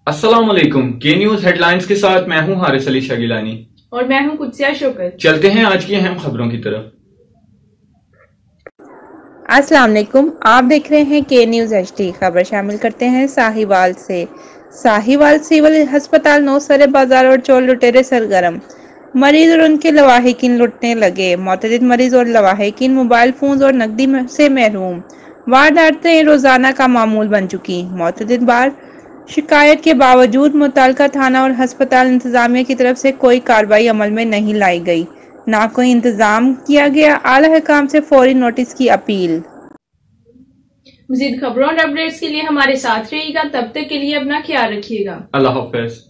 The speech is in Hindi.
अस्सलाम वालेकुम। के न्यूज हेडलाइंस के साथ मैं हूं हारिस अली शगिलानी और मैं हूं कुत्सिया शोकत। चलते हैं आज की अहम खबरों की तरफ। अस्सलाम वालेकुम, आप देख रहे हैं के न्यूज HD। खबर शामिल करते हैं साहिवाल से। साहिवाल सिविल अस्पताल नौसरे बाजार और चोर लुटेरे सरगर्म। मरीज और उनके लवाहिकीन लुटने लगे। मोतदिद मरीज और लवाहिकीन मोबाइल फोन और नकदी से महरूम। वारदातें रोजाना का मामूल बन चुकी। मोतदिद बार शिकायत के बावजूद मुतल्लिका थाना और अस्पताल इंतजामिया की तरफ से कोई कार्रवाई अमल में नहीं लाई गई, ना कोई इंतजाम किया गया। आला हुकाम से फौरी नोटिस की अपील। मज़ीद खबरों और अपडेट्स के लिए हमारे साथ रहिएगा। तब तक के लिए अपना ख्याल रखिएगा। अल्लाह हाफ़िज़।